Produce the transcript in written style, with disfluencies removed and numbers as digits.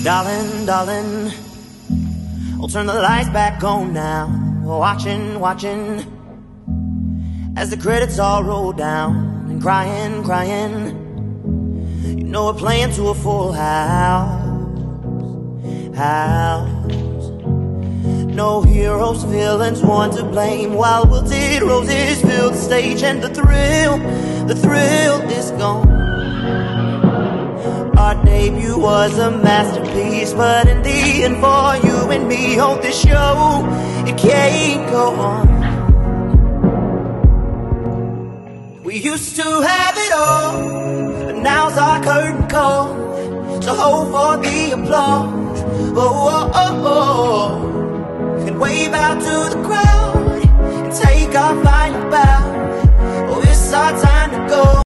Darling, darling, I'll turn the lights back on now. Watching, watching as the credits all roll down. And crying, crying, you know we're playing to a full house. No heroes, villains, one to blame, while wilted roses fill the stage. And the thrill is gone. Our debut was a masterpiece, but in the end, for you and me on this show, it can't go on. We used to have it all, but now's our curtain call. So hold for the applause, oh, oh, oh, and wave out to the crowd and take our final bow. Oh, it's our time.